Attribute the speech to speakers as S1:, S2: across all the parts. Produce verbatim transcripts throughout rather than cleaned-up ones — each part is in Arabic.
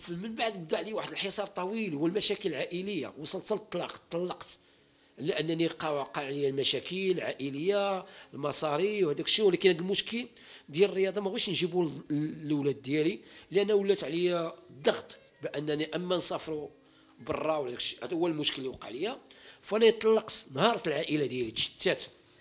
S1: من بعد بدا علي واحد الحصار طويل والمشاكل العائليه، وصلت للطلاق، طلقت لانني وقع علي المشاكل العائليه المصاري وهذاك الشيء. ولكن هذا المشكل ديال الرياضه ما بغيتش نجيبو للولاد ديالي، لان ولات عليا الضغط بانني اما نسافروا برا ولا داكشي. هذا هو المشكل اللي وقع ليا. فانا طلقت، نهارت العائله ديالي تشتات،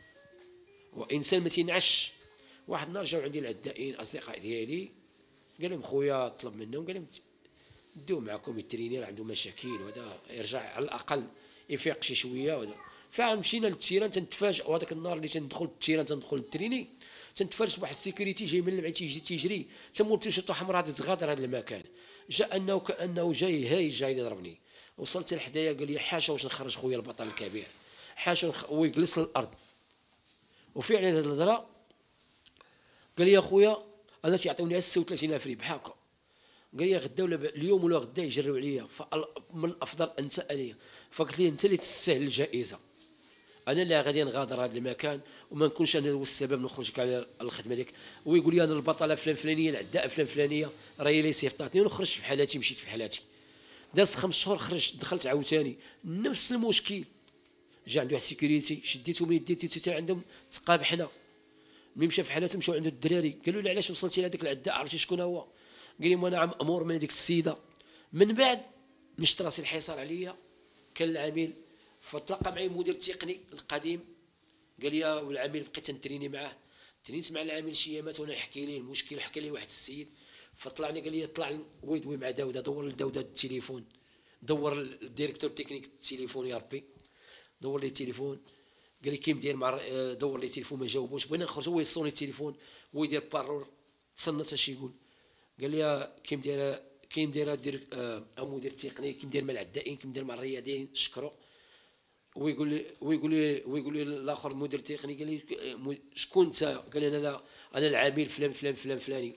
S1: وانسان ما تينعش. واحد النهار جاو عندي العدائين اصدقاء ديالي، قال لهم خويا طلب منهم، قال لهم نديو معكم يتريني راه عنده مشاكل وهذا يرجع على الاقل يفيق شي شويه وهذا. فعلا مشينا للتيران، تنتفاجئ. وهذاك النهار اللي تندخل التيران تندخل التريني تنتفرج بواحد السيكوريتي جاي من البعيد تيجي تيجري، تمول تيشرطه حمراء تتغادر هذا المكان. جاء انه كانه جاي هاي جاي يضربني. وصلت لحدايا قال لي حاشا واش نخرج خويا البطل الكبير، حاشا نخ... ويجلس للارض. وفعلا هذه الهضره قال لي يا خويا انا تيعطيوني ستة وثلاثين ألف ريال هكا. قال لي غدا ولا اليوم ولا غدا يجريو عليا، فمن الافضل انت عليا. فقلت لي انت اللي تستاهل الجائزه، انا اللي غادي نغادر هذا المكان وما نكونش انا هو السبب نخرج على الخدمه ديك. ويقول لي انا البطله فلان فلانيه العداء فلان فلانيه راهي لي صيفطاتني ونخرج في حالاتي، مشيت في حالاتي. داز خمس شهور خرجت دخلت عاوتاني نفس المشكل. جا عنده واحد السيكوريتي شديته من يدي حتى عندهم تقابحنا. ملي مشى في حالته مشاو عند الدراري قالوا له علاش وصلتي لهذاك العداء عرفتي شكون هو؟ قال لهم انا مامور من هذيك السيده. من بعد نشط راسي الحصار عليا. كان العميل فتلقى معي المدير التقني القديم، قال لي والعميل بقيت نتريني معاه. ترينت مع العميل شي ايامات وانا نحكي ليه المشكل. حكى لي واحد السيد فطلعني قال لي طلع ويدوي مع داوده، دور لداوده التليفون، دور الديريكتور تكنيك التليفون يا ربي، دور لي التليفون. قال لي كيف داير مع دور لي التليفون ما جاوبوش. بغينا نخرجوا هو يصوني التليفون ويدير بارول تصنت اش يقول. قال لي كيف داير كيف داير دير آه مدير تقني كيف داير مع العدائين كيف داير مع الرياضيين شكروا. ويقول لي ويقول لي ويقول لي الاخر المدير التقني قال لي شكون انت؟ قال لي انا انا العميل فلان فلان فلان فلاني.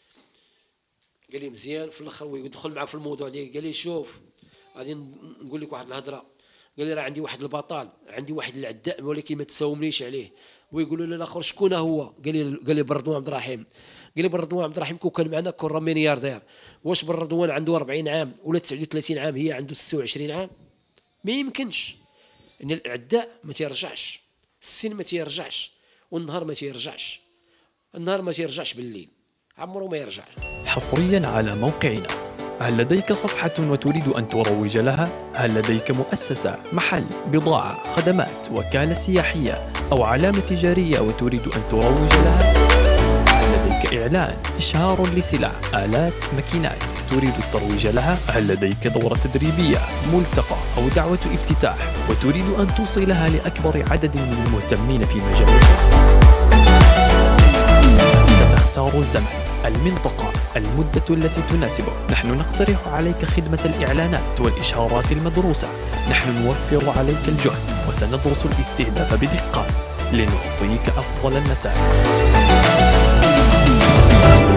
S1: قال لي مزيان. في الاخر ويدخل معاه في الموضوع ديالي قال لي شوف غادي نقول لك واحد الهضره. قال لي راه عندي واحد البطل، عندي واحد العداء ولكن ما تساومنيش عليه. ويقولوا له الاخر شكون هو؟ قال لي قال لي بن عبد الرحيم. قال لي بن عبد الرحيم كون كان معنا كون راه ملياردير. واش بن عنده أربعين عام ولا تسعة وثلاثين عام هي عنده ستة وعشرين عام؟ ما يمكنش. ان العداء ما تيرجعش، السن ما تيرجعش، والنهار ما تيرجعش، النهار ما تيرجعش بالليل، عمره ما يرجع.
S2: حصريا على موقعنا. هل لديك صفحة وتريد أن تروج لها؟ هل لديك مؤسسة، محل، بضاعة، خدمات، وكالة سياحية أو علامة تجارية وتريد أن تروج لها؟ هل لديك إعلان إشهار لسلع، آلات، ماكينات تريد الترويج لها؟ هل لديك دورة تدريبية، ملتقى أو دعوة افتتاح وتريد أن توصلها لأكبر عدد من المهتمين في مجالك؟ تختار الزمن، المنطقة، المدة التي تناسبك. نحن نقترح عليك خدمة الإعلانات والإشهارات المدروسة. نحن نوفر عليك الجهد وسندرس الاستهداف بدقة لنعطيك أفضل النتائج.